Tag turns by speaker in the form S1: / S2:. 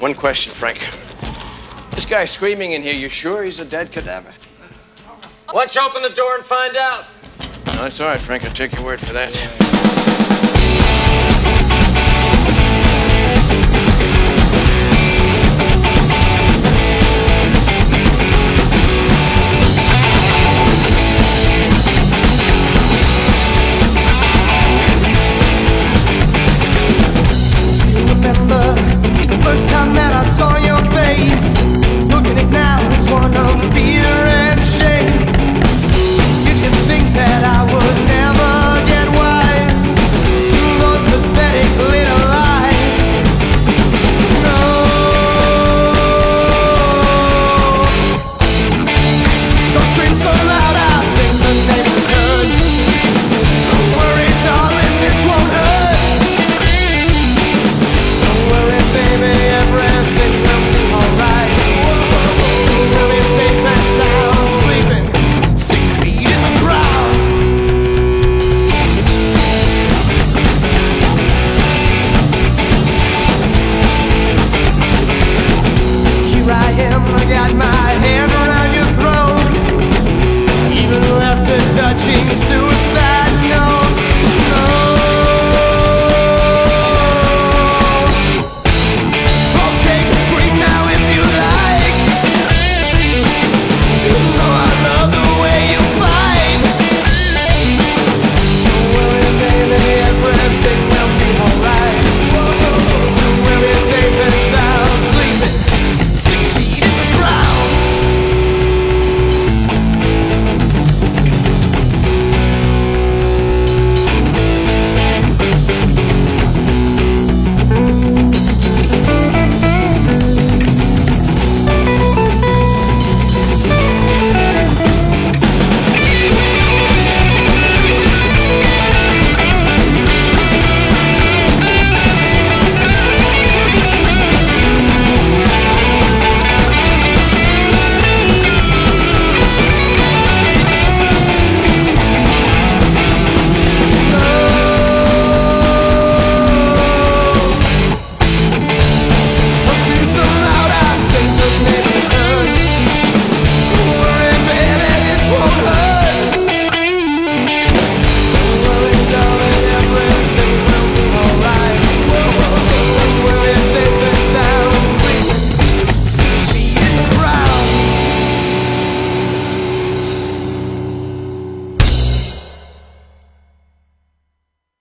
S1: One question, Frank. This guy screaming in here, you sure he's a dead cadaver?
S2: Why don't you open the door and find out?
S1: No, it's all right, Frank. I'll take your word for that.